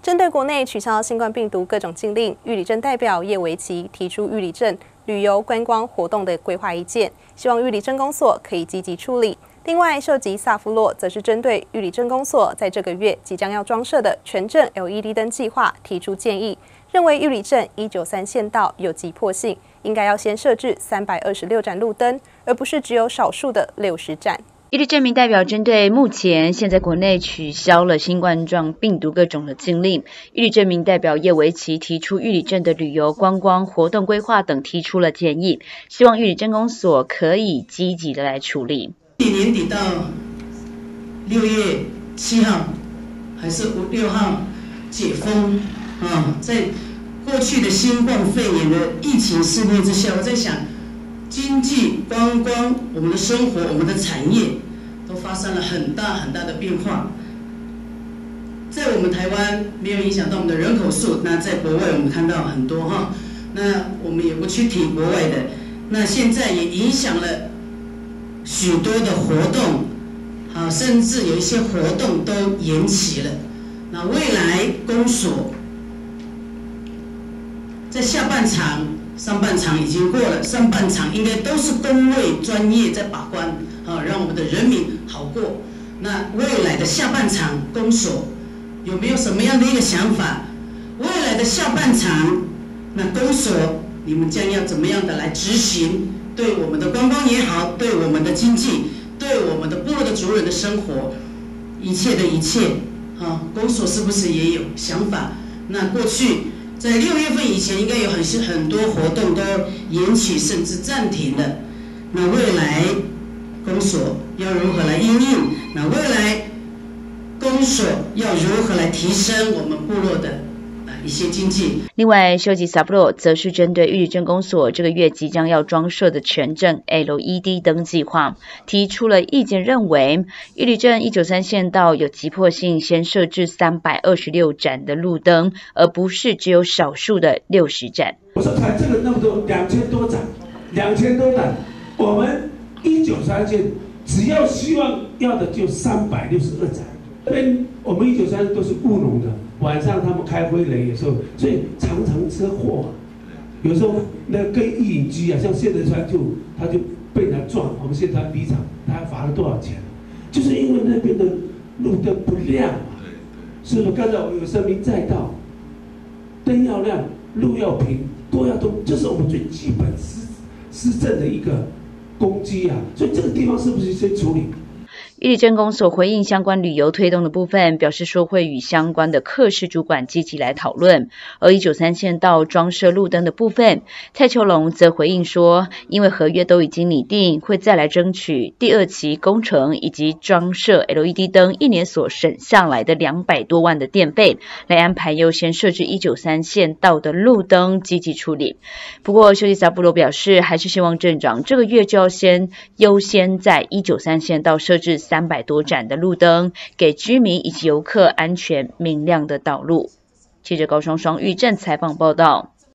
针对国内取消新冠病毒各种禁令，玉里镇代表叶维琪提出玉里镇旅游观光活动的规划意见，希望玉里镇公所可以积极处理。另外，秀吉萨夫洛则是针对玉里镇公所在这个月即将要装设的全镇 LED 灯计划提出建议，认为玉里镇193县道有急迫性，应该要先设置326盏路灯，而不是只有少数的60盏。 玉里镇民代表针对现在国内取消了新冠状病毒各种的禁令，玉里镇民代表叶维琪提出玉里镇的旅游观光活动规划等提出了建议，希望玉里镇公所可以积极的来处理。 年底到6月7号还是6号解封啊，在过去的新冠肺炎的疫情肆虐之下，我在想，经济、观光、我们的生活、我们的产业都发生了很大的变化。在我们台湾没有影响到我们的人口数，那在国外我们看到很多哈，那我们也不去提国外的，那现在也影响了许多的活动，好，甚至有一些活动都延期了。那未来公所在下半场、上半场已经过了，上半场应该都是公卫专业在把关，啊，让我们的人民好过。那未来的下半场公所有没有什么样的一个想法？未来的下半场，那公所你们将要怎么样的来执行？对我们的观光也好，对我们的经济，对我们的部落的族人的生活，一切的一切，啊，公所是不是也有想法？那过去在6月份以前，应该有很多活动都延期甚至暂停了。那未来公所要如何来因应？那未来公所要如何来提升我们部落的一些经济？ 另外，秀吉萨布洛则是针对玉里镇公所这个月即将要装设的全镇 LED 灯计划提出了意见，认为玉里镇193县道有急迫性，先设置326盏的路灯，而不是只有少数的60盏。 我说才这个那么多2000多盏，2000多盏，我们193县只要希望要的就362盏。因为我们193都是务农的，晚上他们开灰雷的时候，所以常常车祸，有时候那跟异影机啊，像现在他就被人撞，我们现在离场，他罚了多少钱？就是因为那边的路灯不亮嘛，是不是？刚才我有声明载道，灯要亮，路要平，都要动，这是我们最基本施政的一个攻击啊，所以这个地方是不是先处理？ 玉里镇公所回应相关旅游推动的部分，表示说会与相关的客室主管积极来讨论。而193县道装设路灯的部分，蔡秋龙则回应说，因为合约都已经拟定，会再来争取第2期工程以及装设 LED 灯1年所省下来的200多万的电费，来安排优先设置193县道的路灯积极处理。不过，秀吉萨布罗表示，还是希望镇长这个月就要优先在193县道设置300多盏的路灯，给居民以及游客安全明亮的道路。记者高双双玉镇采访报道。